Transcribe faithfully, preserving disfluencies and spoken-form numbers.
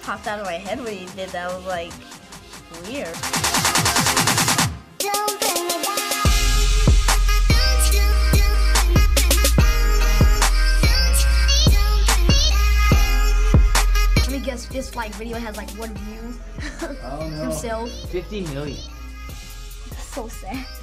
popped out of my head when he did that. I was like, weird. Let me guess, this like video has like one view. Oh no. Himself. fifty million. That's so sad.